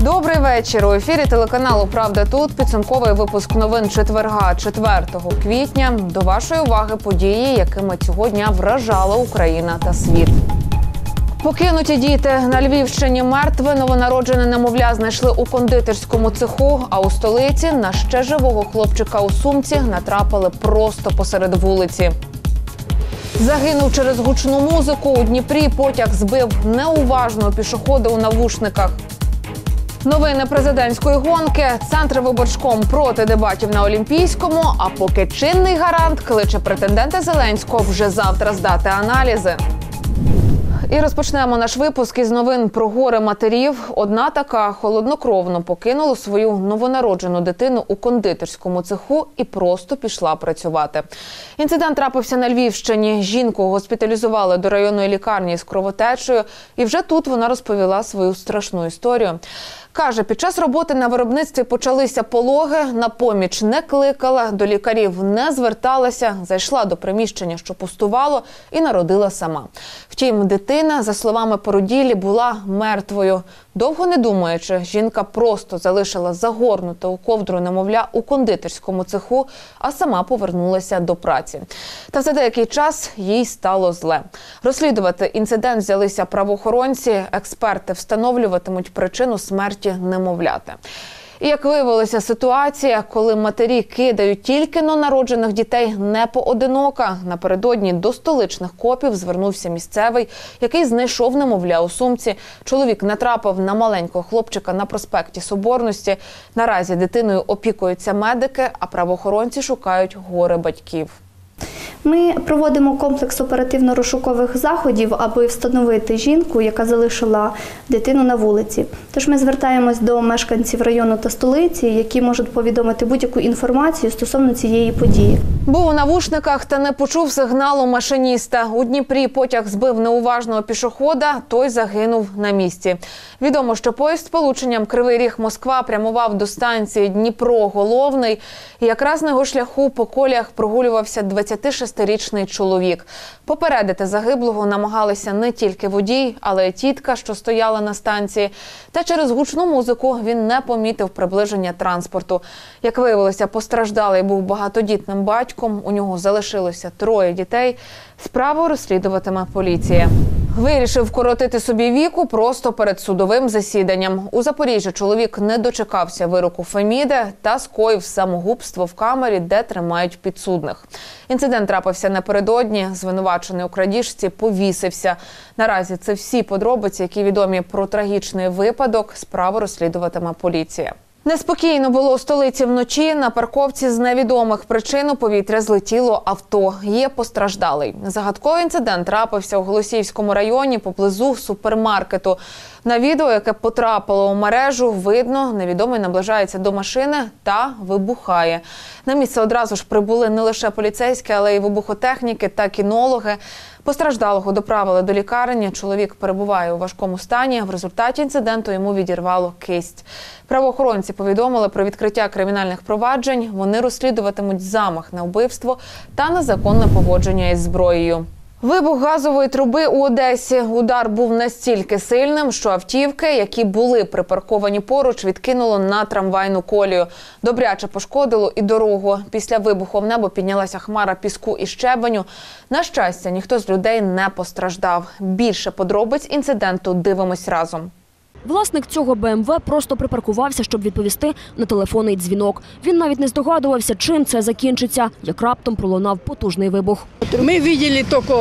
Добрий вечір. У ефірі телеканалу «Правда тут» підсумковий випуск новин четверга, 4 квітня. До вашої уваги події, якими цього дня вражала Україна та світ. Покинуті діти. На Львівщині мертве новонароджене немовля знайшли у кондитерському цеху, а у столиці на ще живого хлопчика у сумці натрапили просто посеред вулиці. Загинув через гучну музику. У Дніпрі потяг збив неуважного пішохода у навушниках. Новини президентської гонки. Центр виборчком проти дебатів на Олімпійському, а поки чинний гарант кличе претендента Зеленського вже завтра здати аналізи. І розпочнемо наш випуск із новин про горе матерів. Одна така холоднокровно покинула свою новонароджену дитину у кондитерському цеху і просто пішла працювати. Інцидент трапився на Львівщині. Жінку госпіталізували до районної лікарні з кровотечею. І вже тут вона розповіла свою страшну історію. Каже, під час роботи на виробництві почалися пологи, на поміч не кликала, до лікарів не зверталася, зайшла до приміщення, що пустувало, і народила сама. Втім, дитина, за словами породілі, була мертвою. Довго не думаючи, жінка просто залишила загорнуте у ковдру немовля у кондитерському цеху, а сама повернулася до праці. Та за деякий час їй стало зле. Розслідувати інцидент взялися правоохоронці, експерти встановлюватимуть причину смерті немовляти. І як виявилася ситуація, коли матері кидають тільки народжених дітей не поодинока. Напередодні до столичних копів звернувся місцевий, який знайшов немовля у сумці. Чоловік натрапив на маленького хлопчика на проспекті Соборності. Наразі дитиною опікуються медики, а правоохоронці шукають горе батьків. Ми проводимо комплекс оперативно-розшукових заходів, аби встановити жінку, яка залишила дитину на вулиці. Тож ми звертаємось до мешканців району та столиці, які можуть повідомити будь-яку інформацію стосовно цієї події. Був у навушниках та не почув сигналу машиніста. У Дніпрі потяг збив неуважного пішохода, той загинув на місці. Відомо, що поїзд з полученням Кривий Ріг-Москва прямував до станції Дніпро-Головний. І якраз на його шляху по коліях прогулювався 26-річний чоловік. Попередити загиблого намагалися не тільки водій, але й тітка, що стояла на станції. Та через гучну музику він не помітив приближення транспорту. Як виявилося, постраждалий був багатодітним батьком, у нього залишилося 3 дітей. Справу розслідуватиме поліція. Вирішив вкоротити собі віку просто перед судовим засіданням. У Запоріжжі чоловік не дочекався вироку Феміди та скоїв самогубство в камері, де тримають підсудних. Інцидент трапився напередодні. Звинувачений у крадіжці повісився. Наразі це всі подробиці, які відомі про трагічний випадок. Справу розслідуватиме поліція. Неспокійно було у столиці вночі. На парковці з невідомих причин у повітря злетіло авто. Є постраждалий. Загадковий інцидент трапився у Голосіївському районі поблизу супермаркету. На відео, яке потрапило у мережу, видно, невідомий наближається до машини та вибухає. На місце одразу ж прибули не лише поліцейські, але й вибухотехніки та кінологи. Постраждалого доправили до лікарні. Чоловік перебуває у важкому стані. В результаті інциденту йому відірвало кисть. Правоохоронці повідомили про відкриття кримінальних проваджень. Вони розслідуватимуть замах на вбивство та незаконне поводження із зброєю. Вибух газової труби у Одесі. Удар був настільки сильним, що автівки, які були припарковані поруч, відкинуло на трамвайну колію. Добряче пошкодило і дорогу. Після вибуху в небо піднялася хмара піску і щебеню. На щастя, ніхто з людей не постраждав. Більше подробиць інциденту дивимось разом. Власник цього БМВ просто припаркувався, щоб відповісти на телефонний дзвінок. Він навіть не здогадувався, чим це закінчиться, як раптом пролунав потужний вибух. Ми бачили тільки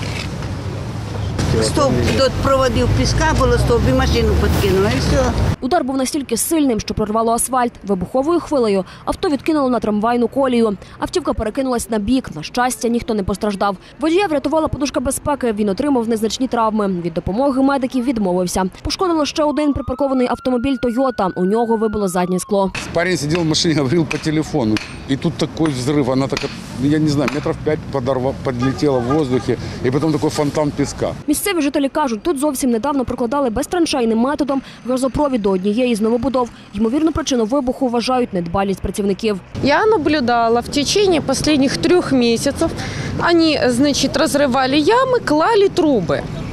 стовп до проводів піска було, стовп і машину підкинуло, і все. Удар був настільки сильним, що прорвало асфальт. Вибуховою хвилею авто відкинуло на трамвайну колію. Автівка перекинулась на бік. На щастя, ніхто не постраждав. Водія врятувала подушка безпеки. Він отримав незначні травми. Від допомоги медиків відмовився. Пошкодило ще один припаркований автомобіль «Тойота». У нього вибило заднє скло. Парень сидел в машине, говорил по телефону. И тут такой взрыв. Она так, я не знаю, метров 5 подлетела в воздухе. И потом такой фонтан песка. Місцеві жителі кажуть, тут зовсім недавно прокладали безтраншейним методом газопровід до однієї з новобудов. Ймовірну причину вибуху вважають недбалість працівників. Я наблюдала в течение последних 3 месяцев. Они, значит, разрывали ямы, клали трубы.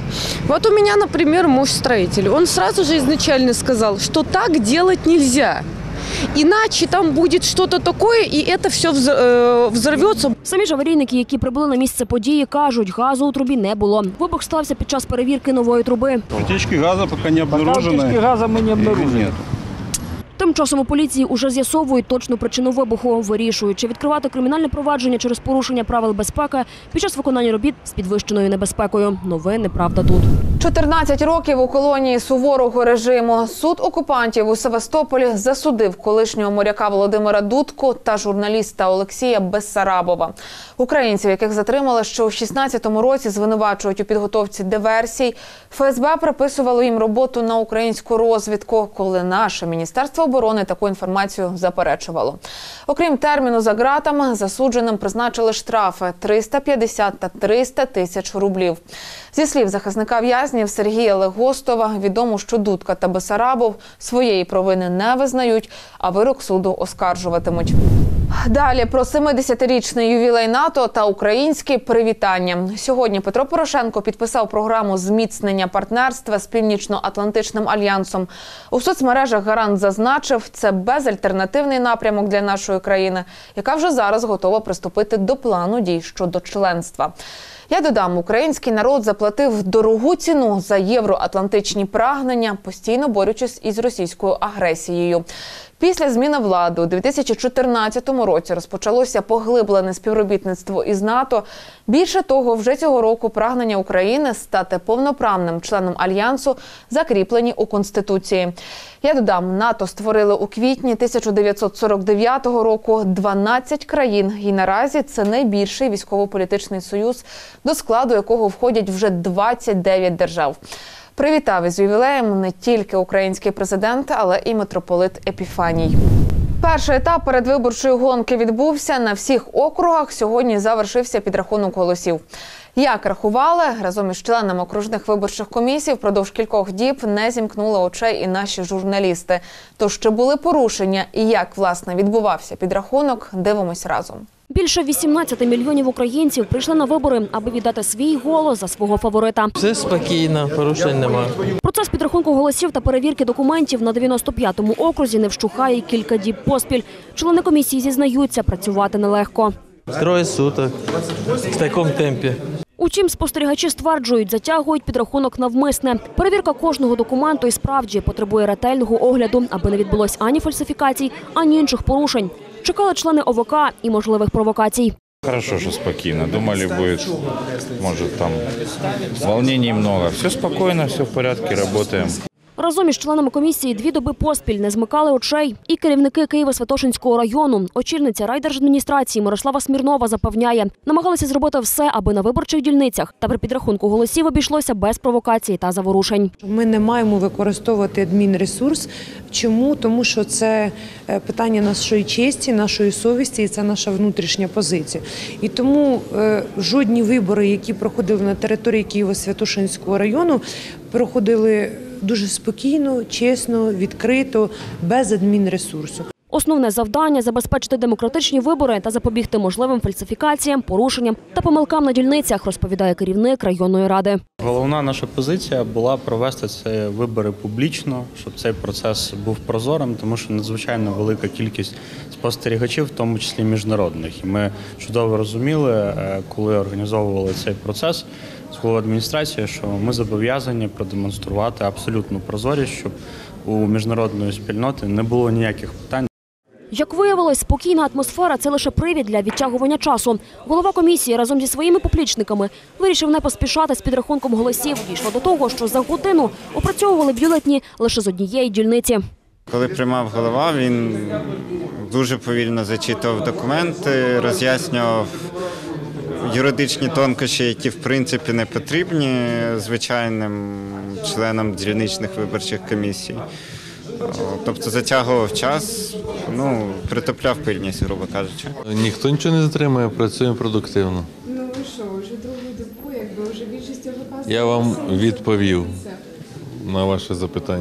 Вот у меня, например, муж строитель. Он сразу же изначально сказал, что так делать нельзя. Иначе там будет что-то такое, и это все взорвется. Самі ж аварійники, які прибули на місце події, кажуть, газу у трубі не було. Вибух стався під час перевірки нової труби. Утечки газа пока не обнаружено. Утечки газа мы не обнаружили. Нет. Тим часом у поліції уже з'ясовують точну причину вибуху, вирішують, чи відкривати кримінальне провадження через порушення правил безпеки під час виконання робіт з підвищеною небезпекою. Новини «Правда тут». 14 років у колонії суворого режиму. Суд окупантів у Севастополі засудив колишнього моряка Володимира Дудку та журналіста Олексія Бессарабова. Українців, яких затримали ще у 16-му році, звинувачують у підготовці диверсій. ФСБ приписувало їм роботу на українську розвідку, коли наше Міністерство оборони таку інформацію заперечувало. Окрім терміну за ґратами, засудженим призначили штрафи – 350 та 300 тисяч рублів. Зі слів захисника в'язнів Сергія Легостова, відомо, що Дудка та Бессарабов своєї провини не визнають, а вирок суду оскаржуватимуть. Далі про 70-річний ювілей НАТО та українські привітання. Сьогодні Петро Порошенко підписав програму зміцнення партнерства з Північно-Атлантичним альянсом. У соцмережах гарант зазначив, це безальтернативний напрямок для нашої країни, яка вже зараз готова приступити до плану дій щодо членства. Я додам, український народ заплатив дорогу ціну за євроатлантичні прагнення, постійно борючись із російською агресією. Після зміни влади у 2014 році розпочалося поглиблене співробітництво із НАТО. Більше того, вже цього року прагнення України стати повноправним членом Альянсу закріплені у Конституції. Я додам, НАТО створили у квітні 1949 року 12 країн. І наразі це найбільший військово-політичний союз, до складу якого входять вже 29 держав. Привітав із ювілеєм не тільки український президент, але і митрополит Епіфаній. Перший етап передвиборчої гонки відбувся. На всіх округах сьогодні завершився підрахунок голосів. Як рахували, разом із членами окружних виборчих комісій впродовж кількох діб не зімкнули очей і наші журналісти. Тож, чи були порушення і як, власне, відбувався підрахунок, дивимось разом. Більше 18 мільйонів українців прийшли на вибори, аби віддати свій голос за свого фаворита. Все спокійно, порушень немає. Процес підрахунку голосів та перевірки документів на 95-му окрузі не вщухає кілька діб поспіль. Члени комісії зізнаються, працювати нелегко. Троє суток в такому темпі. Утім, спостерігачі стверджують, затягують підрахунок навмисне. Перевірка кожного документу і справді потребує ретельного огляду, аби не відбулось ані фальсифікацій, ані інших порушень. Чекали члени ОВК і можливих провокацій. Хорошо, что спокойно. Думали, будет, может, там волнений много. Все спокойно, все в порядке, работаем. Разом із членами комісії 2 доби поспіль не змикали очей і керівники Києво-Святошинського району. Очільниця райдержадміністрації Мирослава Смірнова запевняє, намагалися зробити все, аби на виборчих дільницях та при підрахунку голосів обійшлося без провокацій та заворушень. Ми не маємо використовувати адмінресурс. Чому? Тому що це питання нашої честі, нашої совісті і це наша внутрішня позиція. І тому жодні вибори, які проходили на території Києво-Святошинського району, проходили дуже спокійно, чесно, відкрито, без адмінресурсу. Основне завдання – забезпечити демократичні вибори та запобігти можливим фальсифікаціям, порушенням та помилкам на дільницях, розповідає керівник районної ради. Головна наша позиція була провести ці вибори публічно, щоб цей процес був прозорим, тому що надзвичайно велика кількість спостерігачів, в тому числі міжнародних. І ми чудово розуміли, коли організовували цей процес з головою адміністрації, що ми зобов'язані продемонструвати абсолютну прозорість, щоб у міжнародної спільноти не було ніяких питань. Як виявилось, спокійна атмосфера – це лише привід для відтягування часу. Голова комісії разом зі своїми поплічниками вирішив не поспішати з підрахунком голосів. Дійшло до того, що за годину опрацьовували бюлетні лише з однієї дільниці. Коли приймав голова, він дуже повільно зачитував документи, роз'яснював юридичні тонкощі, які в принципі не потрібні звичайним членам дільничних виборчих комісій. Тобто затягував час, притупляв пильність, грубо кажучи. Ніхто нічого не затримує, працюємо продуктивно. Ну ви що, вже другу добу, вже більшість ОВК... Я вам відповів на ваше запитання.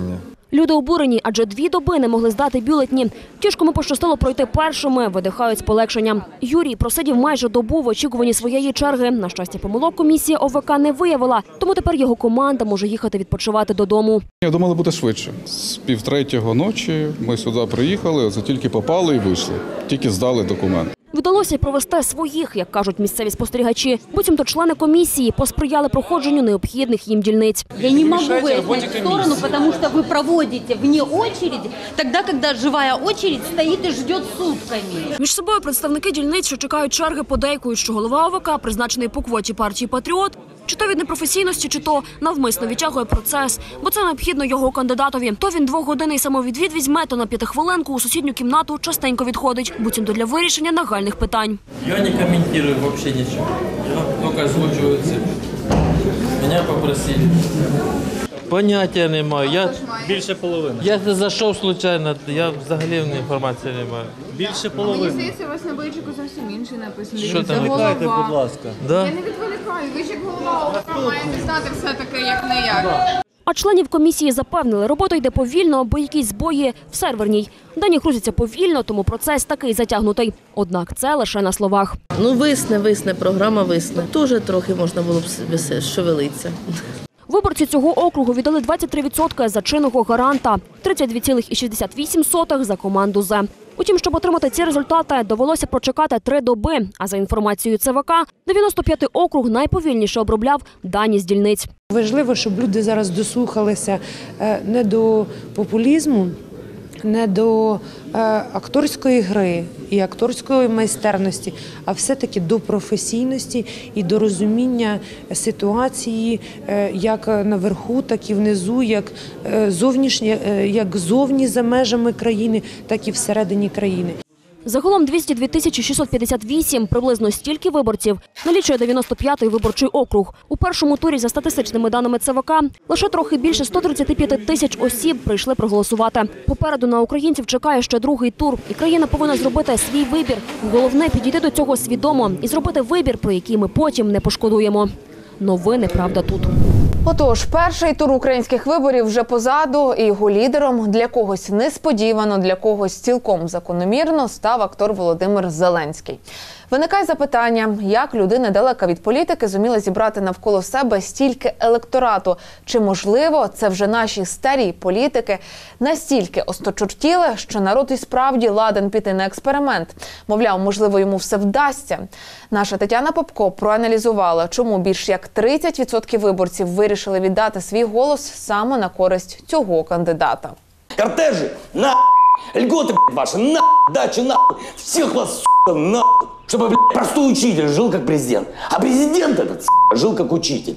Люди обурені, адже 2 доби не могли здати бюлетні. Ті ж, кому пощастило пройти першими, видихають з полегшенням. Юрій просидів майже добу в очікуванні своєї черги. На щастя, помилок комісія ОВК не виявила, тому тепер його команда може їхати відпочивати додому. Я думали, буде швидше. З 2:30 ночі ми сюди приїхали, це тільки попали і вийшли. Тільки здали документ. Вдалося провести своїх, як кажуть місцеві спостерігачі. Буцімто члени комісії посприяли проходженню необхідних їм дільниць. Я не могу выехать в сторону, потому что вы проводите вне очереди, тогда, когда живая очередь стоит и ждет сутками. Між собою представники дільниць, що чекають черги, подейкують, що голова ОВК, призначений по квоті партії «Патріот», чи то від непрофесійності, чи то навмисно відтягує процес, бо це необхідно його кандидатові. То він 2-годинний самовідвід візьме, то на 5-хвилинку у сусідню кімнату частенько відходить, буцімто для вирішення нагальних питань. Я не комментирую вообще ничего. Я только озвучиваю цифры. Меня попросили. Поняття не маю. Я більше половини. Я зайшов случайно, я взагалі інформації не маю. Більше половини. Мені здається, у вас на бейджику зовсім інший написано. Що там? Відволікайте, будь ласка. Я не відволікаю. Ви ж як голова ОВК маєте знати все-таки як не як. А членів комісії запевнили, робота йде повільно, бо якісь збої в серверній. Дані грузяться повільно, тому процес такий затягнутий. Однак це лише на словах. Ну, висне, програма висне. Дуже трохи можна було б шевелитися. Виборці цього округу віддали 23% за чинного гаранта, 32,68% за команду «Зе». Утім, щоб отримати ці результати, довелося прочекати 3 доби. А за інформацією ЦВК, 95-й округ найповільніше обробляв дані з дільниць. Важливо, щоб люди зараз дослухалися не до популізму, не до акторської гри і акторської майстерності, а все-таки до професійності і до розуміння ситуації як наверху, так і внизу, як зовні за межами країни, так і всередині країни. Загалом 202 658, приблизно стільки виборців, налічує 95-й виборчий округ. У першому турі, за статистичними даними ЦВК, лише трохи більше 135 тисяч осіб прийшли проголосувати. Попереду на українців чекає ще другий тур, і країна повинна зробити свій вибір. Головне – підійти до цього свідомо і зробити вибір, про який ми потім не пошкодуємо. Новини «Правда» тут. Отож, перший тур українських виборів вже позаду, і його лідером для когось несподівано, для когось цілком закономірно став актор Володимир Зеленський. Виникає запитання, як людина далека від політики зуміла зібрати навколо себе стільки електорату? Чи, можливо, це вже наші старі політики настільки осточортіли, що народ і справді ладен піти на експеримент? Мовляв, можливо, йому все вдасться. Наша Тетяна Попко проаналізувала, чому більш як 30% виборців вирішили віддати свій голос саме на користь цього кандидата. Кортежи, на льготы ваши, на дачи, на всех вас, сука, на чтобы простой учитель жил как президент, а президент этот жил как учитель.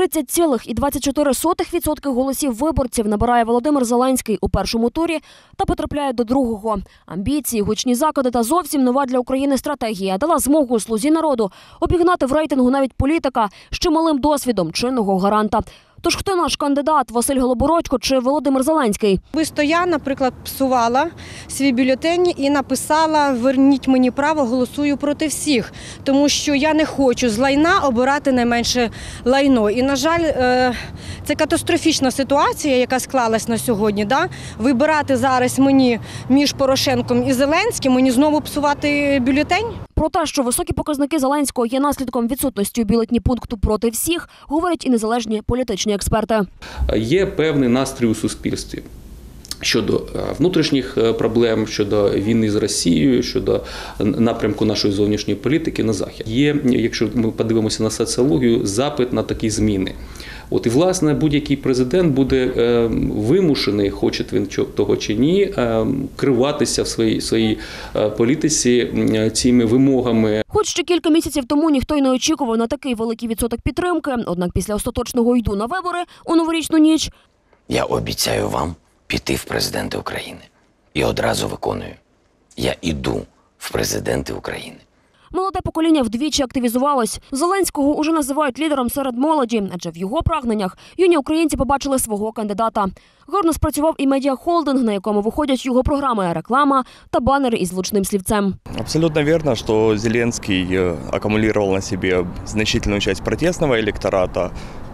30,24% голосів виборців набирає Володимир Зеленський у першому турі та потрапляє до другого. Амбіції, гучні закиди та зовсім нова для України стратегія дала змогу «Слузі народу» обігнати в рейтингу навіть політика з чималим досвідом чинного гаранта. Тож хто наш кандидат – Василь Голобородько чи Володимир Зеленський? Особисто я, наприклад, псувала свій бюлетень і написала «Верніть мені право, голосую проти всіх», тому що я не хочу з лайна обирати найменше лайно. І, на жаль, це катастрофічна ситуація, яка склалась на сьогодні. Вибирати зараз мені між Порошенком і Зеленським, мені знову псувати бюлетень? Про те, що високі показники Зеленського є наслідком відсутності у бюлетні пункту проти всіх, говорять і незалежні політичні експерти. Є певний настрій у суспільстві щодо внутрішніх проблем, щодо війни з Росією, щодо напрямку нашої зовнішньої політики на Захід. Є, якщо ми подивимося на соціологію, запит на такі зміни. І, власне, будь-який президент буде вимушений, хоче він того чи ні, керуватися в своїй політиці цими вимогами. Хоч ще кілька місяців тому ніхто й не очікував на такий великий відсоток підтримки, однак після остаточного «йду на вибори» у новорічну ніч. Я обіцяю вам піти в президенти України. І одразу виконую. Я іду в президенти України. Молоде покоління вдвічі активізувалось. Зеленського уже називають лідером серед молоді, адже в його прагненнях юні українці побачили свого кандидата. Гарно спрацював і медіахолдинг, на якому виходять його програми, реклама та банери із влучним слівцем. Абсолютно верно, что Зеленский аккумулировал на себе значительную часть протестного электората.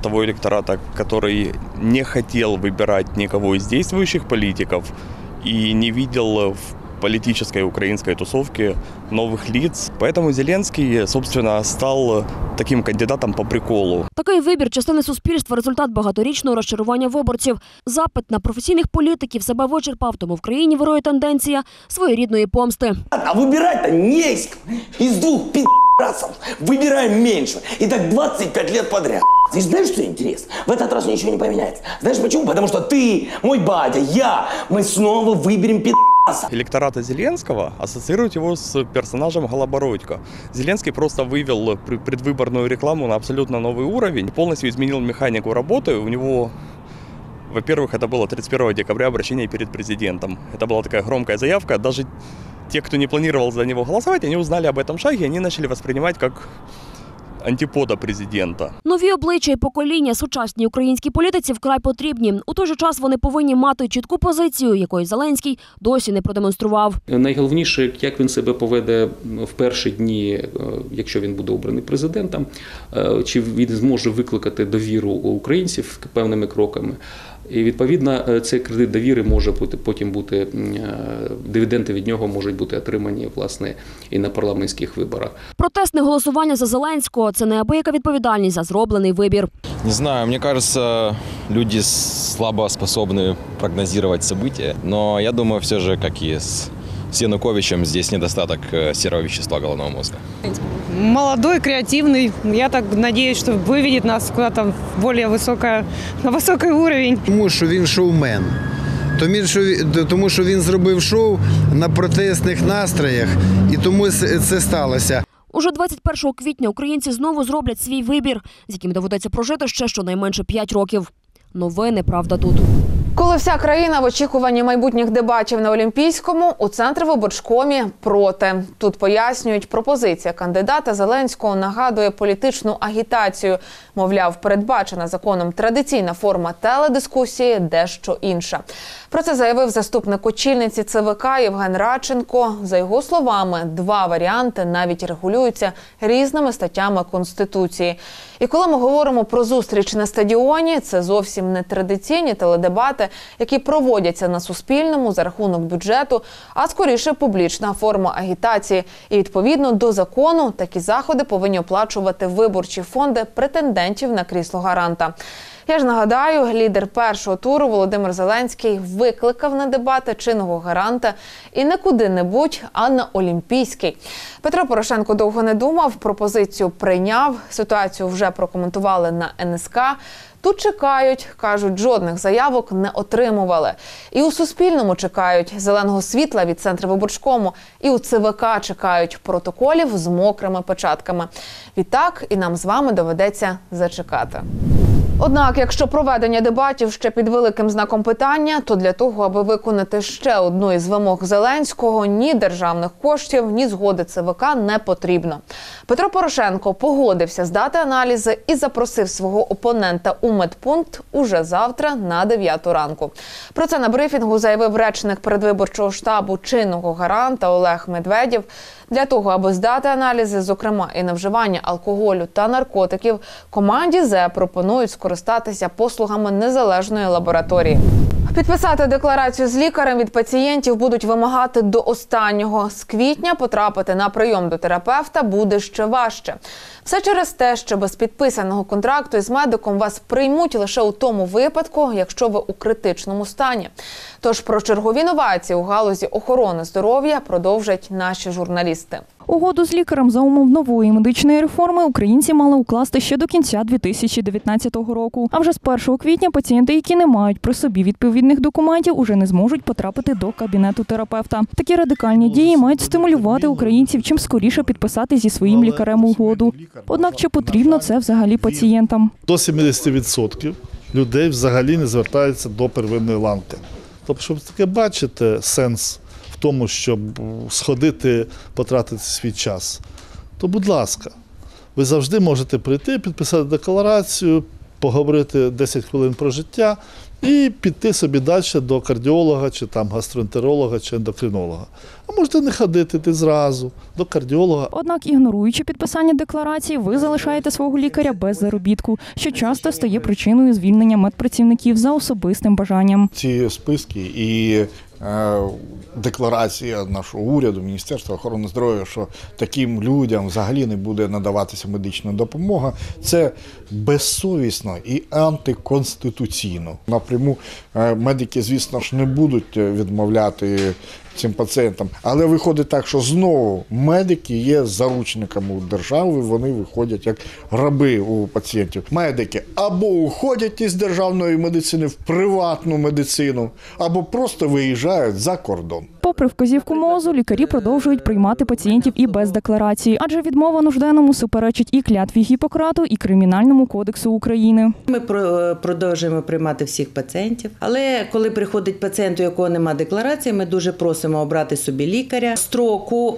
того электората, который не хотел выбирать никого из действующих политиков и не видел в политической украинской тусовке новых лиц. Поэтому Зеленский, собственно, стал таким кандидатом по приколу. Такий вибір частини суспільства – результат багаторічного розчарування виборців. Запит на професійних політиків себе вичерпав, тому в країні вирує тенденція своєрідної помсти. А выбирать-то не из кого. Из двух пи***расов выбираем меньше. И так 25 лет подряд. Ты знаешь, что интересно? В этот раз ничего не поменяется. Знаешь почему? Потому что ты, мой батя, я, мы снова выберем пи***аса. Электорат Зеленского ассоциирует его с персонажем Голобородько. Зеленский просто вывел предвыборную рекламу на абсолютно новый уровень, полностью изменил механику работы. У него, во-первых, это было 31 декабря обращение перед президентом. Это была такая громкая заявка. Даже те, кто не планировал за него голосовать, они узнали об этом шаге, они начали воспринимать как антипода президента. Нові обличчя і покоління сучасній українській політиці вкрай потрібні. У той же час вони повинні мати чітку позицію, якої Зеленський досі не продемонстрував. Найголовніше, як він себе поведе в перші дні, якщо він буде обраний президентом, чи він зможе викликати довіру українців певними кроками. І, відповідно, цей кредит довіри може потім бути, дивіденди від нього можуть бути отримані, власне, і на парламентських виборах. Протестне голосування за Зеленського – це неабияка відповідальність за зроблений вибір. Не знаю, мне кажется, люди слабо способны прогнозировать события, но я думаю, все же, как и с Януковичем, здесь недостаток серого вещества головного мозга. Молодой, креативный. Я так надеюсь, что выведет нас куда-то в более на высокий уровень. Тому що він шоумен. Тому що він зробив шоу на протестних настроях, і тому це сталося. Уже 21 квітня українці знову зроблять свій вибір, з яким доведеться прожити ще щонайменше 5 років. Новини «Правда тут». Коли вся країна в очікуванні майбутніх дебатів на Олімпійському, у Центрвиборчкомі проти. Тут пояснюють, пропозиція кандидата Зеленського нагадує політичну агітацію. Мовляв, передбачена законом традиційна форма теледискусії дещо інша. Про це заявив заступник очільниці ЦВК Євген Радченко. За його словами, 2 варіанти навіть регулюються різними статтями Конституції. І коли ми говоримо про зустріч на стадіоні, це зовсім не традиційні теледебати, які проводяться на Суспільному за рахунок бюджету, а скоріше публічна форма агітації. І відповідно до закону такі заходи повинні оплачувати виборчі фонди претендентів на крісло гаранта. Я ж нагадаю, лідер першого туру Володимир Зеленський викликав на дебати чинного гаранта і не куди-небудь, а на Олімпійський. Петро Порошенко довго не думав, пропозицію прийняв, ситуацію вже прокоментували на НСК. Тут чекають, кажуть, жодних заявок не отримували. І у Суспільному чекають зеленого світла від Центрвиборчкому, і у ЦВК чекають протоколів з мокрими печатками. Відтак і нам з вами доведеться зачекати. Однак, якщо проведення дебатів ще під великим знаком питання, то для того, аби виконати ще одну із вимог Зеленського, ні державних коштів, ні згоди ЦВК не потрібно. Петро Порошенко погодився здати аналізи і запросив свого опонента у медпункт уже завтра на 9 ранку. Про це на брифінгу заявив речник передвиборчого штабу чинного гаранта Олег Медведєв. Для того, аби здати аналізи, зокрема і на вживання алкоголю та наркотиків, команді ЗЕ пропонують скористатися послугами незалежної лабораторії. Підписати декларацію з лікарем від пацієнтів будуть вимагати до останнього. З квітня потрапити на прийом до терапевта буде ще важче. Все через те, що без підписаного контракту із медиком вас приймуть лише у тому випадку, якщо ви у критичному стані. Тож про чергові новації у галузі охорони здоров'я продовжать наші журналісти. Угоду з лікарем за умов нової медичної реформи українці мали укласти ще до кінця 2019 року. А вже з 1 квітня пацієнти, які не мають при собі відповідних документів, уже не зможуть потрапити до кабінету терапевта. Такі радикальні дії мають стимулювати українців чим скоріше підписати зі своїм лікарем угоду. Однак чи потрібно це взагалі пацієнтам? До 70% людей взагалі не звертаються до первинної ланки. Тобто, щоб таке бачити сенс в тому, щоб сходити, потратити свій час, то, будь ласка, ви завжди можете прийти, підписати декларацію, поговорити 10 хвилин про життя і піти собі далі до кардіолога, чи там гастроентеролога, чи ендокринолога. А можете не ходити ти зразу до кардіолога. Однак, ігноруючи підписання декларації, ви залишаєте свого лікаря без заробітку, що часто стає причиною звільнення медпрацівників за особистим бажанням. Ці списки і декларація нашого уряду, Міністерства охорони здоров'я, що таким людям взагалі не буде надаватися медична допомога, це безсовісно і антиконституційно. Напряму медики, звісно ж, не будуть відмовляти цим пацієнтам. Але виходить так, що знову медики є заручниками у держави, вони виходять як раби у пацієнтів. Медики або уходять із державної медицини в приватну медицину, або просто виїжджають за кордон. Попри вказівку МОЗу, лікарі продовжують приймати пацієнтів і без декларації, адже відмова нужденному суперечить і клятві Гіппократу, і Кримінальному кодексу України. Ми продовжуємо приймати всіх пацієнтів, але коли приходить пацієнт, у якого немає декларації, ми дуже просимо обрати собі лікаря. Строку,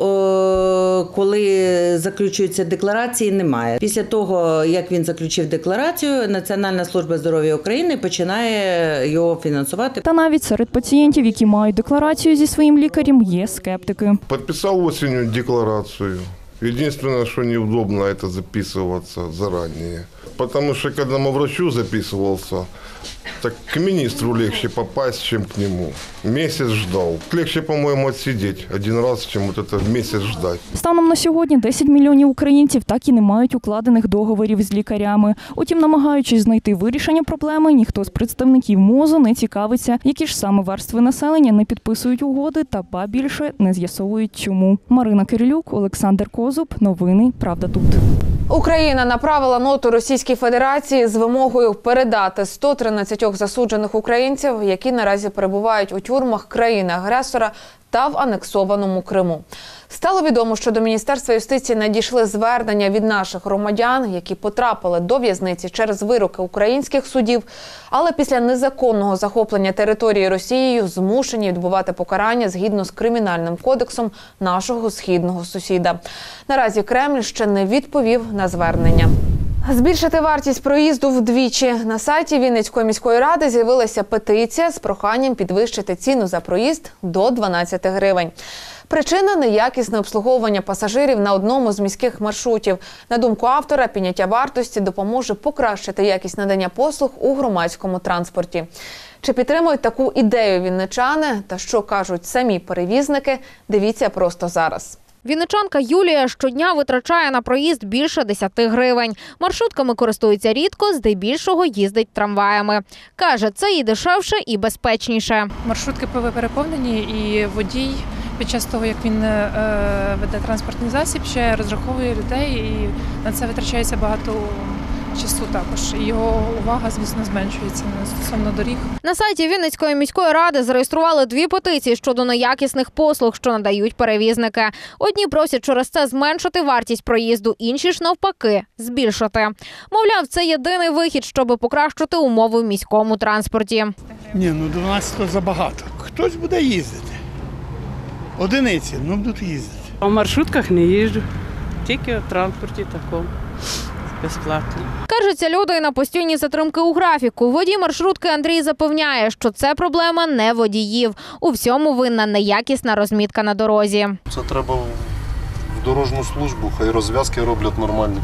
коли заключуються декларації, немає. Після того, як він заключив декларацію, Національна служба здоров'я України починає його фінансувати. Та навіть серед пацієнтів, які мають декларацію зі своїм лікарем, є скептики. Подписал осенью декларацию. Единственное, что неудобно, это записываться заранее. Потому что, когда к врачу записывался, так к министру легче попасть, чем к нему. Месяц ждал. Легче, по-моему, отсидеть один раз, чем вот это месяц ждать. Станом на сьогодні 10 мільйонів українців так і не мають укладених договорів з лікарями. Утім, намагаючись знайти вирішення проблеми, ніхто з представників МОЗу не цікавиться, які ж саме верстви населення не підписують угоди та ба більше не з'ясовують чому. Марина Кирилюк, Олександр Козуб. Новини «Правда тут». Україна направила ноту Російській Федерації з вимогою передати 113 засуджених українців, які наразі перебувають у тюрмах країни-агресора та в анексованому Криму. Стало відомо, що до Міністерства юстиції надійшли звернення від наших громадян, які потрапили до в'язниці через вироки українських судів, але після незаконного захоплення території Росією змушені відбувати покарання згідно з Кримінальним кодексом нашого східного сусіда. Наразі Кремль ще не відповів на звернення. Збільшити вартість проїзду вдвічі. На сайті Вінницької міської ради з'явилася петиція з проханням підвищити ціну за проїзд до 12 гривень. Причина – неякісне обслуговування пасажирів на одному з міських маршрутів. На думку автора, підняття вартості допоможе покращити якість надання послуг у громадському транспорті. Чи підтримують таку ідею вінничани та що кажуть самі перевізники – дивіться просто зараз. Вінничанка Юлія щодня витрачає на проїзд більше 10 гривень. Маршрутками користується рідко, здебільшого їздить трамваями. Каже, це і дешевше, і безпечніше. Маршрутки переповнені, і водій під час того, як він веде транспортний засіб, ще розраховує людей, і на це витрачається багато часу також. І його увага, звісно, зменшується стосовно доріг. На сайті Вінницької міської ради зареєстрували 2 петиції щодо неякісних послуг, що надають перевізники. Одні просять через це зменшити вартість проїзду, інші ж навпаки – збільшити. Мовляв, це єдиний вихід, щоб покращити умови в міському транспорті. Ні, 12 – забагато. Хтось буде їздити. Одиниці, будуть їздити. У маршрутках не їжджу, тільки в транспорті такому. Безплатно. Кажуться люди і на постійні затримки у графіку. Водій маршрутки Андрій запевняє, що це проблема не водіїв. У всьому винна неякісна розмітка на дорозі. Це треба в дорожню службу, хай розв'язки роблять нормальні.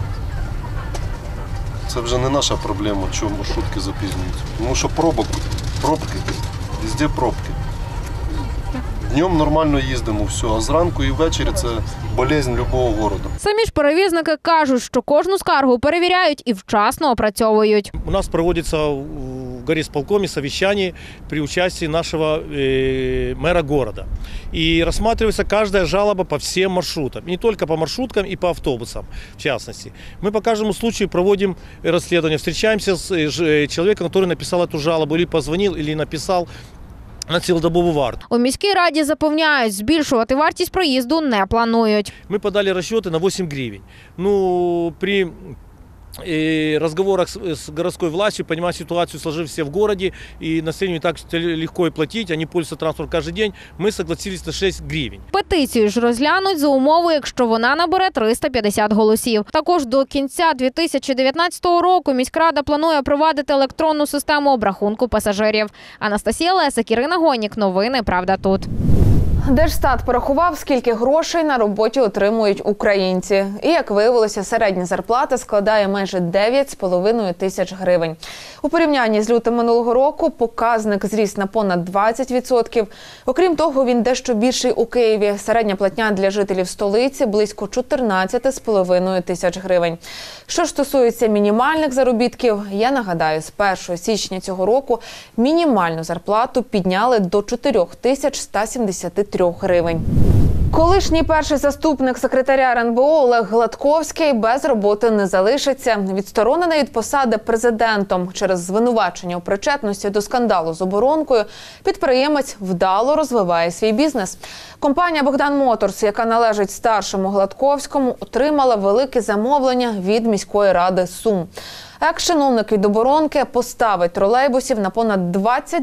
Це вже не наша проблема, чому маршрутки запізнюються. Тому що пробки, везде пробки. Днем нормально їздимо, все, а зранку і ввечері це болезнь любого міста. Самі ж перевізники кажуть, що кожну скаргу перевіряють і вчасно опрацьовують. У нас проводиться в горисполкоме совещание при участии нашего мэра города. И рассматривается каждая жалоба по всем маршрутам. И не только по маршруткам, и по автобусам, в частности. Мы по каждому случаю проводим расследование, встречаемся с человеком, который написал эту жалобу, или позвонил, или написал на цілодобову варту. У міській раді запевняють, збільшувати вартість проїзду не планують. Ми подали розчети на 8 гривень. При разговорах с городской властью, понимать ситуацию, сложившуюся в городе, и населению так легко и платить, они пользуются транспортом каждый день, мы согласились на 6 гривен. Петицію ж розглянуть за умови, якщо вона набере 350 голосів. Також до кінця 2019 року міськрада планує провадити електронну систему обрахунку пасажирів. Анастасія Лесик, Ірина Гонік. Новини «Правда тут». Держстат порахував, скільки грошей на роботі отримують українці. І, як виявилося, середня зарплата складає майже 9,5 тисяч гривень. У порівнянні з лютим минулого року показник зріс на понад 20%. Окрім того, він дещо більший у Києві. Середня платня для жителів столиці – близько 14,5 тисяч гривень. Що ж стосується мінімальних заробітків, я нагадаю, з 1 січня цього року мінімальну зарплату підняли до 4173 гривень. Колишній перший заступник секретаря РНБО Олег Гладковський без роботи не залишиться. Відсторонений від посади президентом через звинувачення у причетності до скандалу з оборонкою, підприємець вдало розвиває свій бізнес. Компанія «Богдан Моторс», яка належить старшому Гладковському, отримала велике замовлення від міської ради Сум. Екс-чиновник від оборонки поставить тролейбусів на понад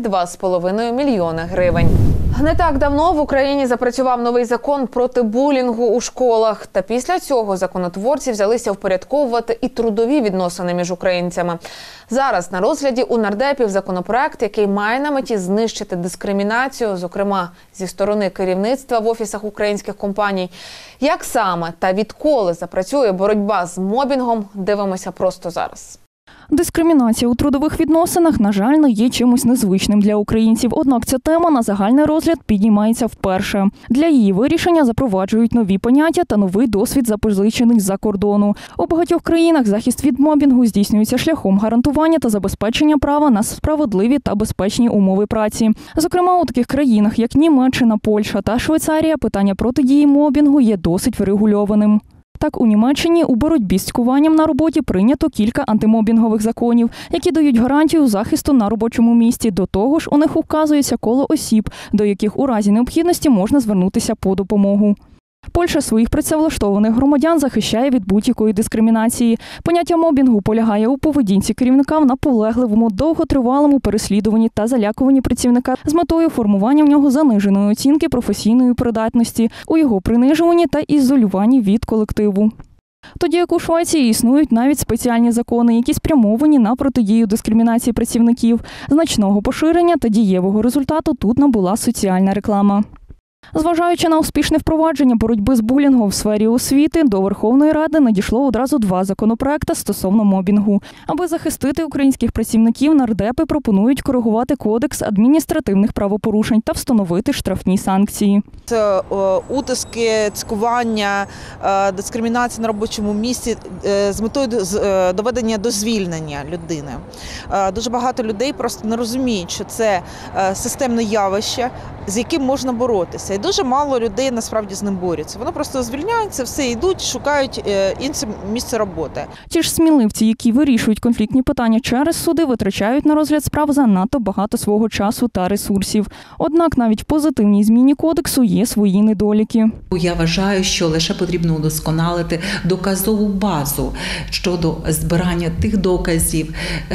22,5 мільйони гривень. Не так давно в Україні запрацював новий закон проти булінгу у школах. Та після цього законотворці взялися впорядковувати і трудові відносини між українцями. Зараз на розгляді у нардепів законопроект, який має на меті знищити дискримінацію, зокрема зі сторони керівництва в офісах українських компаній. Як саме та відколи запрацює боротьба з мобінгом, дивимося просто зараз. Дискримінація у трудових відносинах, на жаль, не є чимось незвичним для українців. Однак ця тема на загальний розгляд піднімається вперше. Для її вирішення запроваджують нові поняття та новий досвід, запозичений з-за кордону. У багатьох країнах захист від мобінгу здійснюється шляхом гарантування та забезпечення права на справедливі та безпечні умови праці. Зокрема, у таких країнах, як Німеччина, Польща та Швейцарія, питання протидії мобінгу є досить врегульованим. Так, у Німеччині у боротьбі з цькуванням на роботі прийнято кілька антимобінгових законів, які дають гарантію захисту на робочому місці. До того ж, у них вказується коло осіб, до яких у разі необхідності можна звернутися по допомогу. Польща своїх працевлаштованих громадян захищає від будь-якої дискримінації. Поняття мобінгу полягає у поведінці керівника в наполегливому, довготривалому переслідуванні та залякуванні працівника з метою формування в нього заниженої оцінки професійної придатності, у його принижуванні та ізолюванні від колективу. Тоді як у Швеції існують навіть спеціальні закони, які спрямовані на протидію дискримінації працівників. Значного поширення та дієвого результату тут набула соціальна реклама. Зважаючи на успішне впровадження боротьби з булінгом в сфері освіти, до Верховної Ради надійшло одразу 2 законопроекти стосовно мобінгу. Аби захистити українських працівників, нардепи пропонують коригувати Кодекс адміністративних правопорушень та встановити штрафні санкції. Це утиски, цькування, дискримінація на робочому місці з метою доведення до звільнення людини. Дуже багато людей просто не розуміють, що це системне явище, з яким можна боротися. І дуже мало людей насправді з ним борються. Вони просто звільняються, все йдуть, шукають інше місце роботи. Ті ж сміливці, які вирішують конфліктні питання через суди, витрачають на розгляд справ занадто багато свого часу та ресурсів. Однак навіть в позитивній зміні кодексу є свої недоліки. Я вважаю, що лише потрібно удосконалити доказову базу щодо збирання тих доказів,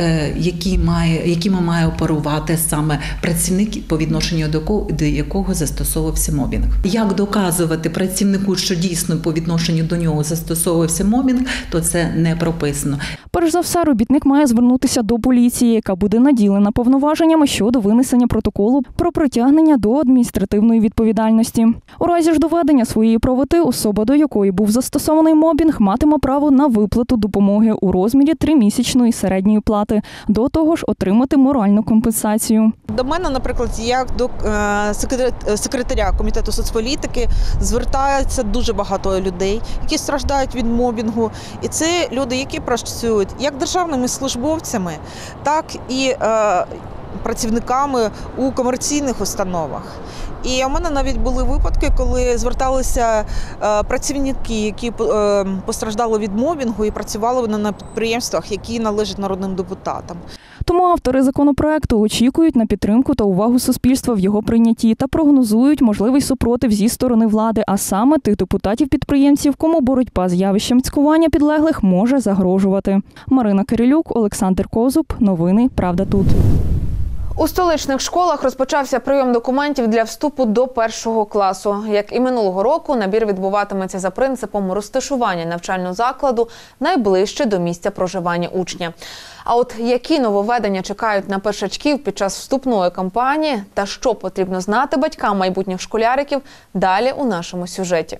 якими має оперувати саме працівник, по відношенню до якого застосовувався мобінг. Як доказувати працівнику, що дійсно по відношенню до нього застосовувався мобінг, то це не прописано. Перш за все, робітник має звернутися до поліції, яка буде наділена повноваженнями щодо винесення протоколу про притягнення до адміністративної відповідальності. У разі ж доведення своєї правоти особа, до якої був застосований мобінг, матиме право на виплату допомоги у розмірі 3-місячної середньої плати. До того ж, отримати моральну компенсацію. До мене, наприклад, як до секретаря Комітету соцполітики звертається дуже багато людей, які страждають від мобінгу. І це люди, які працюють як державними службовцями, так і працівниками у комерційних установах. І у мене навіть були випадки, коли зверталися працівники, які постраждали від мобінгу і працювали вони на підприємствах, які належать народним депутатам. Тому автори законопроекту очікують на підтримку та увагу суспільства в його прийнятті та прогнозують можливий супротив зі сторони влади, а саме тих депутатів-підприємців, кому боротьба з явищем цькування підлеглих може загрожувати. Марина Кирилюк, Олександр Козуб. Новини «Правда тут». У столичних школах розпочався прийом документів для вступу до першого класу. Як і минулого року, набір відбуватиметься за принципом розташування навчального закладу найближче до місця проживання учня. А от які нововведення чекають на першачків під час вступної кампанії та що потрібно знати батькам майбутніх школяриків, далі у нашому сюжеті.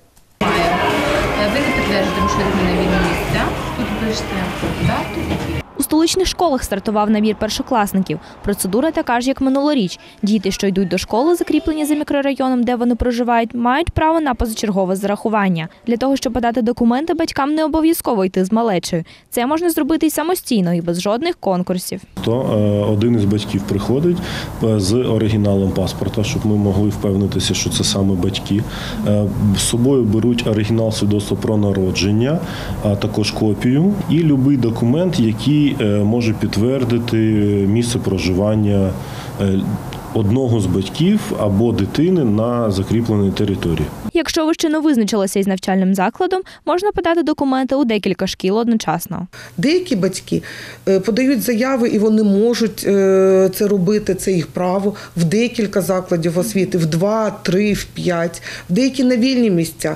Ви не підтверджуєте маршрутні на вільні місця. Тут пишете дату. У столичних школах стартував набір першокласників. Процедура така ж, як минулоріч. Діти, що йдуть до школи, закріплені за мікрорайоном, де вони проживають, мають право на позачергове зарахування. Для того, щоб подати документи, батькам не обов'язково йти з малечею. Це можна зробити і самостійно, і без жодних конкурсів. То один із батьків приходить з оригіналом паспорта, щоб ми могли впевнитися, що це саме батьки. З собою беруть оригінал свідоцтва про народження, а також копію і будь-який документ, який може підтвердити місце проживання одного з батьків або дитини на закріпленій території. Якщо ви ще не визначилися із навчальним закладом, можна подати документи у декілька шкіл одночасно. Деякі батьки подають заяви і вони можуть це робити, це їх право, в декілька закладів освіти, в 2, 3, в 5, в деякі на вільні місця,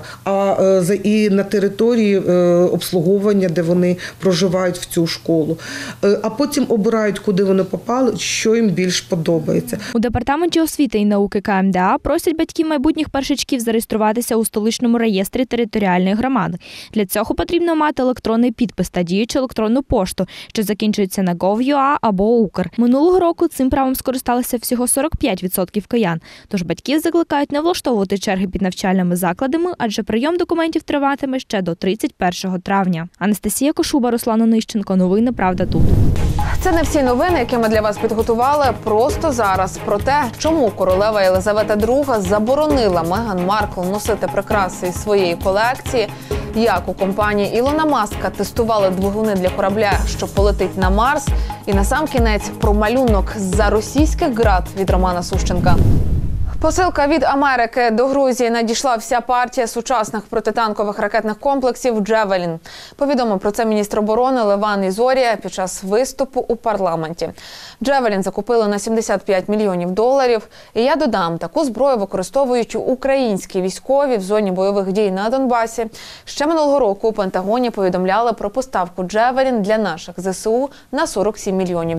і на території обслуговування, де вони проживають в цю школу. А потім обирають, куди вони попали, що їм більш подобається. У Департаменті освіти і науки КМДА просять батьків майбутніх першачків зареєструватися у столичному реєстрі територіальної громади. Для цього потрібно мати електронний підпис та діючу електронну пошту, що закінчується на gov.ua або Укр. Минулого року цим правом скористалися всього 45% киян. Тож батьків закликають не влаштовувати черги під навчальними закладами, адже прийом документів триватиме ще до 31 травня. Анастасія Кошуба, Руслан Онищенко. Новини «Правда тут». Це не всі новини, які ми для вас підготували просто зараз. Про те, чому королева Єлизавета II заборонила Меган Маркл носити прикраси із своєї колекції, як у компанії Ілона Маска тестували двигуни для корабля, що полетить на Марс, і насамкінець про малюнок з-за російських ґрат від Романа Сущенка. Посилка від Америки до Грузії надійшла вся партія сучасних протитанкових ракетних комплексів «Джевелін». Повідомив про це міністр оборони Леван Ізорія під час виступу у парламенті. «Джевелін» закупили на $75 мільйонів. І я додам, таку зброю використовують українські військові в зоні бойових дій на Донбасі. Ще минулого року у Пентагоні повідомляли про поставку «Джевелін» для наших ЗСУ на $47 мільйонів.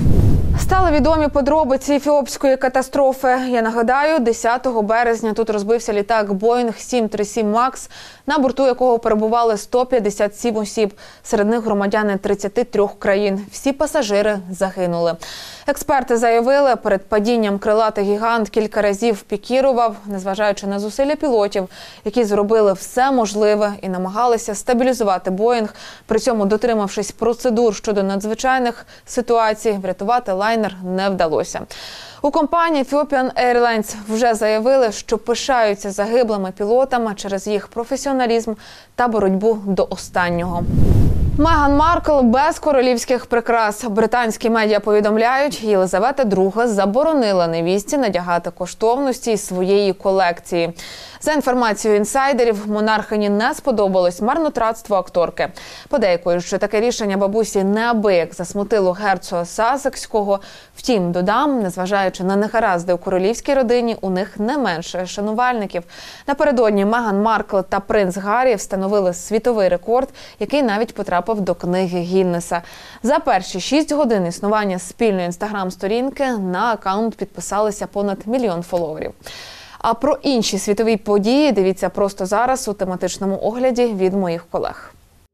Стали відомі подробиці ефіопської катастрофи. Я нагадаю, 10 березня тут розбився літак Boeing 737 MAX, на борту якого перебували 157 осіб, серед них громадяни 33 країн. Всі пасажири загинули. Експерти заявили, перед падінням крилатий гігант кілька разів пікірував, незважаючи на зусилля пілотів, які зробили все можливе і намагалися стабілізувати Боїнг, при цьому дотримавшись процедур щодо надзвичайних ситуацій, врятувати лайнер не вдалося. У компанії Ethiopian Airlines вже заявили, що пишаються загиблими пілотами через їх професіоналізм та боротьбу до останнього. Меган Маркл без королівських прикрас. Британські медіа повідомляють, Єлизавета II заборонила невістці надягати коштовності із своєї колекції. За інформацією інсайдерів, монархині не сподобалось марнотратство акторки. Подейкують, що таке рішення бабусі неабияк засмутило герцога Сассекського. Втім, додам, незважаючи на негаразди у королівській родині, у них не менше шанувальників. Напередодні Меган Маркл та принц Гаррі встановили світовий рекорд, який навіть потрапив до книги Гіннеса. За перші 6 годин існування спільної інстаграм-сторінки на акаунт підписалися понад 1 мільйон фоловерів. А про інші світові події дивіться просто зараз у тематичному огляді від моїх колег.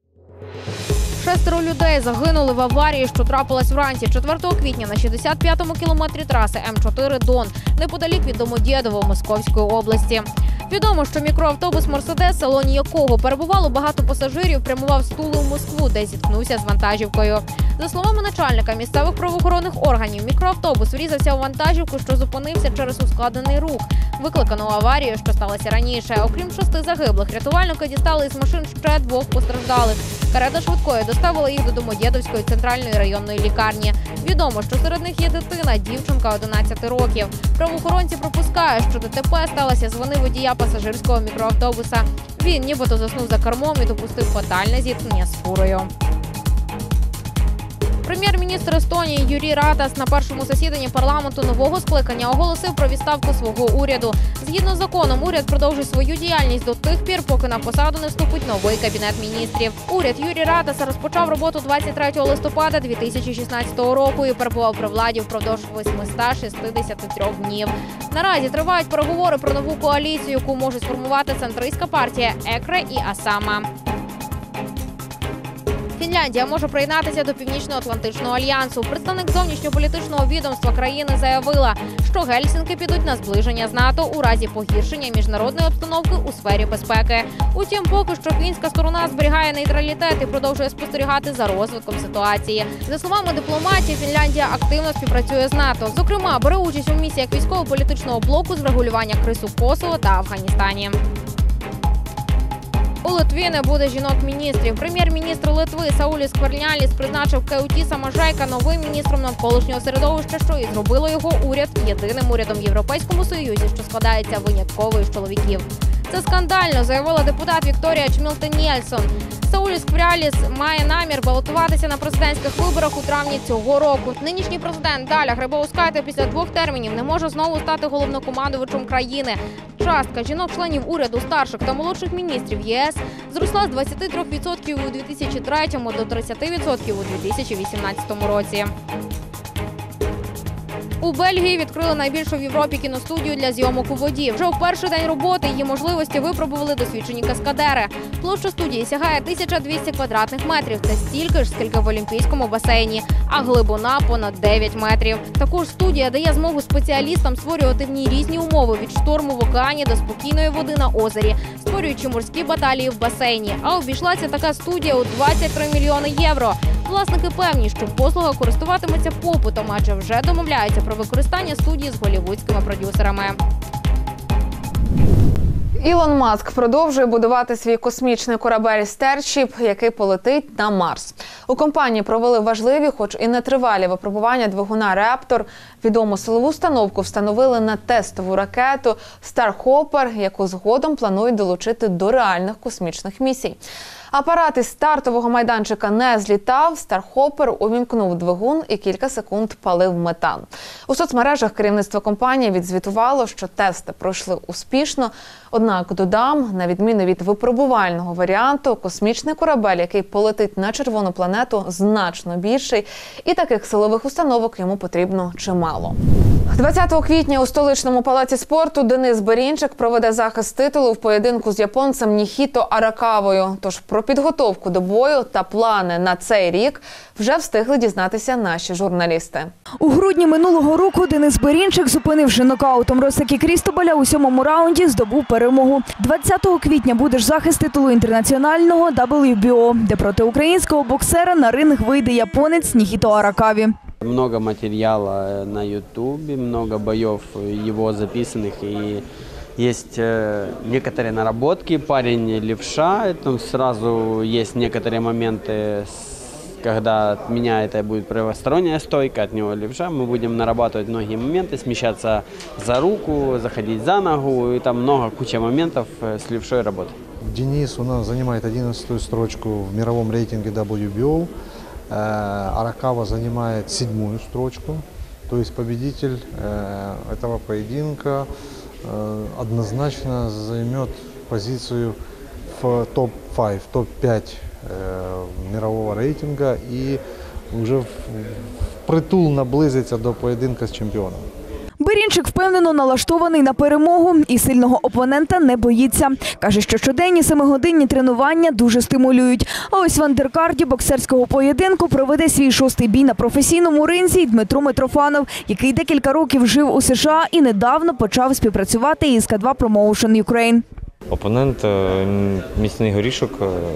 6 людей загинули в аварії, що трапилась вранці 4 квітня на 65-му кілометрі траси М4 Дон, неподалік від Домодєдово Московської області. Відомо, що мікроавтобус «Мерседес», в салоні якого перебувало багато пасажирів, прямував з Тули в Москву, де зіткнувся з вантажівкою. За словами начальника місцевих правоохоронних органів, мікроавтобус врізався у вантажівку, що зупинився через ускладнений рух, викликану аварією, що сталося раніше. Окрім 6 загиблих, рятувальники дістали із машин ще 2 постраждалих. Карета швидкої доставила їх до Домодєдовської центральної районної лікарні. Відомо, що серед них є дитина, дівчинка 11 років. Правоохоронці припускають, що ДТП сталося з вини водія пасажирського мікроавтобуса. Він нібито заснув за кермом і допустив фатальне зіткнення з фурою. Прем'єр-міністр Естонії Юрі Ратас на першому засіданні парламенту нового скликання оголосив про відставку свого уряду. Згідно з законом, уряд продовжить свою діяльність до тих пір, поки на посаду не вступить новий кабінет міністрів. Уряд Юрі Ратаса розпочав роботу 23 листопада 2016 року і перебував при владі впродовж 863 днів. Наразі тривають переговори про нову коаліцію, яку можуть сформувати центристська партія ЕКРЕ і АСАМА. Фінляндія може приєднатися до Північно-Атлантичного альянсу. Представник зовнішньополітичного відомства країни заявила, що Гельсінки підуть на зближення з НАТО у разі погіршення міжнародної обстановки у сфері безпеки. Утім, поки що фінська сторона зберігає нейтралітет і продовжує спостерігати за розвитком ситуації. За словами дипломатів, Фінляндія активно співпрацює з НАТО. Зокрема, бере участь у місіях військово-політичного блоку з врегулювання криз у Косово та Афганістані. У Литві не буде жінок-міністрів. Прем'єр-міністр Литви Сауліс Скверняліс призначив Кеутіса Мажейка новим міністром навколишнього середовища, що і зробило його уряд єдиним урядом в Європейському Союзі, що складається винятково із чоловіків. Це скандально, заявила депутат Вікторія Чмілте-Нєльсон. Сауліс Скверняліс має намір балотуватися на президентських виборах у травні цього року. Нинішній президент Даля Грибаускайте після 2 термінів не може знову стати головнокомандувачем країни. Частка жінок-членів уряду, старших та молодших міністрів ЄС зросла з 23% у 2003 до 30% у 2018 році. У Бельгії відкрили найбільшу в Європі кіностудію для зйомок у воді. Вже у перший день роботи її можливості випробували досвідчені каскадери. Площа студії сягає 1200 квадратних метрів. Це стільки ж, скільки в Олімпійському басейні, а глибина понад 9 метрів. Також студія дає змогу спеціалістам створювати в ній різні умови – від шторму в океані до спокійної води на озері, створюючи морські баталії в басейні. А обійшлася така студія у 23 мільйони євро. Власники певні, що послуга користуватиметься попитом, адже вже домовляються про використання студії з голлівудськими продюсерами. Ілон Маск продовжує будувати свій космічний корабель Starship, який полетить на Марс. У компанії провели важливі, хоч і нетривалі випробування двигуна Raptor. Відому силову установку встановили на тестову ракету Starhopper, яку згодом планують долучити до реальних космічних місій. Апарат із стартового майданчика не злітав, Стархопер увімкнув двигун і кілька секунд палив метан. У соцмережах керівництво компанії відзвітувало, що тести пройшли успішно. Однак, додам, на відміну від випробувального варіанту, космічний корабель, який полетить на червону планету, значно більший, і таких силових установок йому потрібно чимало. 20 квітня у столичному палаці спорту Денис Берінчик проведе захист титулу в поєдинку з японцем Ніхіто Аракавою. Тож про підготовку до бою та плани на цей рік вже встигли дізнатися наші журналісти. У грудні минулого року Денис Берінчик, зупинивши нокаутом Росакі Крістобаля у 7-му раунді, здобув перемогу. 20 квітня буде ж захист титулу інтернаціонального WBO, де проти українського боксера на ринг вийде японець Ніхіто Аракаві. Много материала на YouTube, много боев его записанных, и есть некоторые наработки. Парень левша, там сразу есть некоторые моменты, когда от меня это будет правосторонняя стойка, от него левша. Мы будем нарабатывать многие моменты, смещаться за руку, заходить за ногу, и там куча моментов с левшой работы. Денис у нас занимает 11-ю строчку в мировом рейтинге WBO. Аракава занимает 7-ю строчку, то есть победитель этого поединка однозначно займет позицию в топ-5, топ-5 мирового рейтинга и уже впритул наблизиться до поєдинка з чемпіоном. Берінчик впевнено налаштований на перемогу і сильного опонента не боїться. Каже, що щоденні 7-годинні тренування дуже стимулюють. А ось в андеркарді боксерського поєдинку проведе свій 6-й бій на професійному ринзі й Дмитро Митрофанов, який декілька років жив у США і недавно почав співпрацювати із К2 Promotion Ukraine. Опонент – міцний горішок,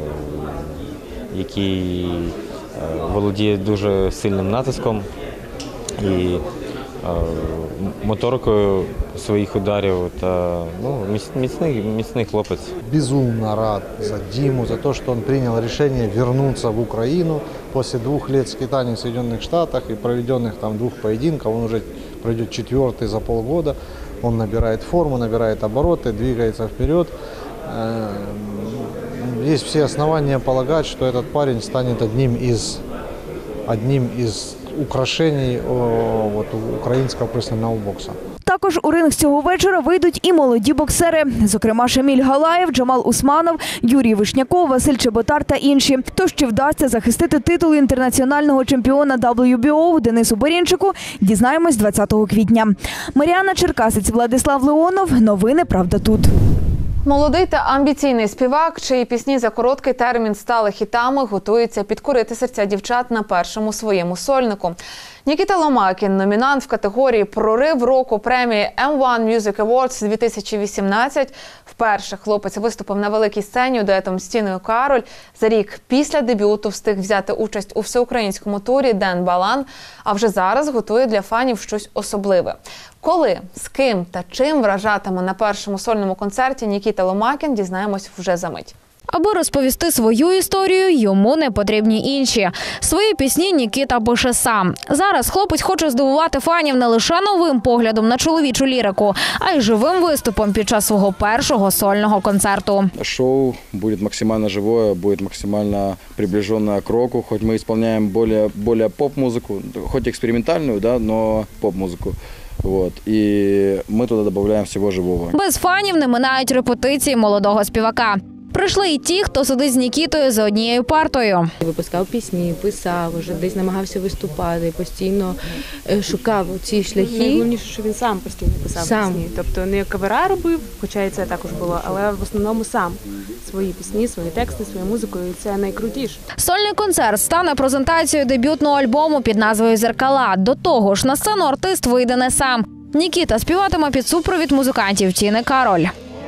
який володіє дуже сильним натиском і моторикою своїх ударів. Та, міцний хлопець. Безумно рад за Диму, за то, что он принял решение вернуться в Украину после 2 лет скитаний в Соединенных Штатах и проведенных там 2 поединков. Он уже пройдет 4-й за полгода. Он набирает форму, набирает обороты, двигается вперед. Есть все основания полагать, что этот парень станет одним из украшений українського професійного боксу. Також у ринг цього вечора вийдуть і молоді боксери, зокрема Шаміль Галаєв, Джамал Усманов, Юрій Вишняков, Василь Чеботар та інші. Тож чи вдасться захистити титул інтернаціонального чемпіона WBO Денису Берінчику, дізнаємось 20 квітня. Маріана Черкасець, Владислав Леонов. Новини «Правда тут». Молодий та амбіційний співак, чиї пісні за короткий термін стали хітами, готується підкорити серця дівчат на першому своєму сольнику. Нікіта Ломакін – номінант в категорії «Прорив року» премії M1 Music Awards 2018. Вперше хлопець виступив на великій сцені дуетом з Тіною Кароль. За рік після дебюту встиг взяти участь у всеукраїнському турі Ден Балан, а вже зараз готує для фанів щось особливе. Коли, з ким та чим вражатиме на першому сольному концерті Нікіта Ломакін, дізнаємось вже за мить. Аби розповісти свою історію, йому не потрібні інші. Свої пісні Нікіта пише сам. Зараз хлопець хоче здивувати фанів не лише новим поглядом на чоловічу лірику, а й живим виступом під час свого першого сольного концерту. Шоу буде максимально живое, буде максимально приближенное к року. Хоч ми виконуємо більш поп-музику, хоч експериментальну, да, но поп-музику. Вот. І ми туди додаємо всього живого. Без фанів не минають репетиції молодого співака. Прийшли і ті, хто сидить з Нікітою за однією партою. Випускав пісні, писав, вже десь намагався виступати, постійно шукав ці шляхи. Найголовніше, що він сам постійно писав пісні. Тобто не кавера робив, хоча і це також було, але в основному сам. Свої пісні, свої тексти, свою музику, і це найкрутіше. Сольний концерт стане презентацією дебютного альбому під назвою «Зеркала». До того ж, на сцену артист вийде не сам. Нікіта співатиме під супровід музикантів Тіни Кароль.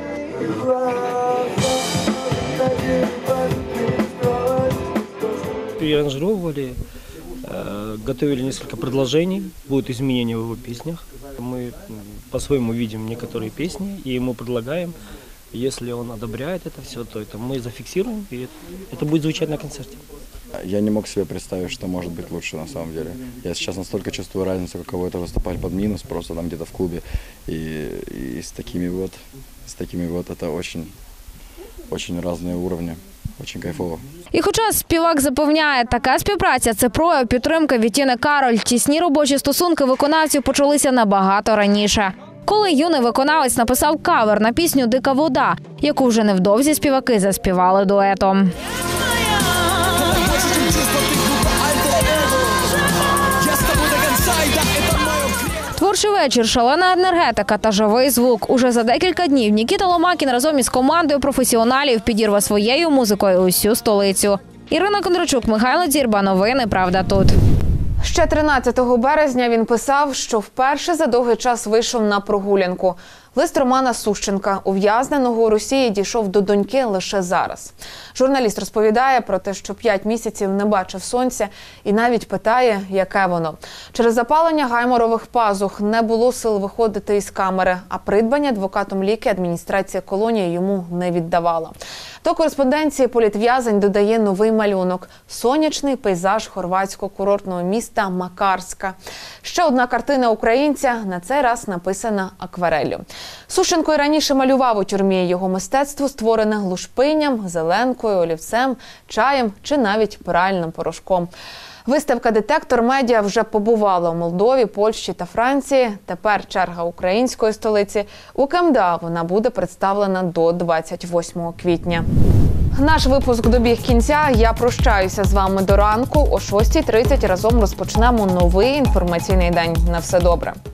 Переаранжировали, готовили несколько предложений, будут изменения в его песнях. Мы по-своему видим некоторые песни и ему предлагаем. Если он одобряет это все, то это мы зафиксируем, и это будет звучать на концерте. Я не мог себе представить, что может быть лучше на самом деле. Я сейчас настолько чувствую разницу, каково это выступать под минус, просто там где-то в клубе. И с такими вот это очень разные уровни. Очень кайфово. І хоча співак запевняє, така співпраця – це прояв підтримки від Тіни Кароль, тісні робочі стосунки виконавців почалися набагато раніше. Коли юний виконавець написав кавер на пісню «Дика вода», яку вже невдовзі співаки заспівали дуетом. Творчий вечір, шалена енергетика та живий звук. Уже за декілька днів Нікіта Ломакін разом із командою професіоналів підірве своєю музикою усю столицю. Ірина Кондрачук, Михайло Дзірба. Новини «Правда тут». Ще 13 березня він писав, що вперше за довгий час вийшов на прогулянку. Лист Романа Сущенка, ув'язненого у Росії, дійшов до доньки лише зараз. Журналіст розповідає про те, що 5 місяців не бачив сонця і навіть питає, яке воно. Через запалення гайморових пазух не було сил виходити із камери, а придбані адвокатом ліки адміністрація колонії йому не віддавала. До кореспонденції політв'язень додає новий малюнок – сонячний пейзаж хорватського курортного міста Макарська. Ще одна картина українця, на цей раз написана аквареллю. Сущенко й раніше малював у тюрмі. Його мистецтво створене лушпинням, зеленкою, олівцем, чаєм чи навіть пральним порошком. Виставка «Детектор медіа» вже побувала у Молдові, Польщі та Франції. Тепер черга української столиці. У КМДА вона буде представлена до 28 квітня. Наш випуск добіг кінця. Я прощаюся з вами до ранку. О 6:30 разом розпочнемо новий інформаційний день. На все добре.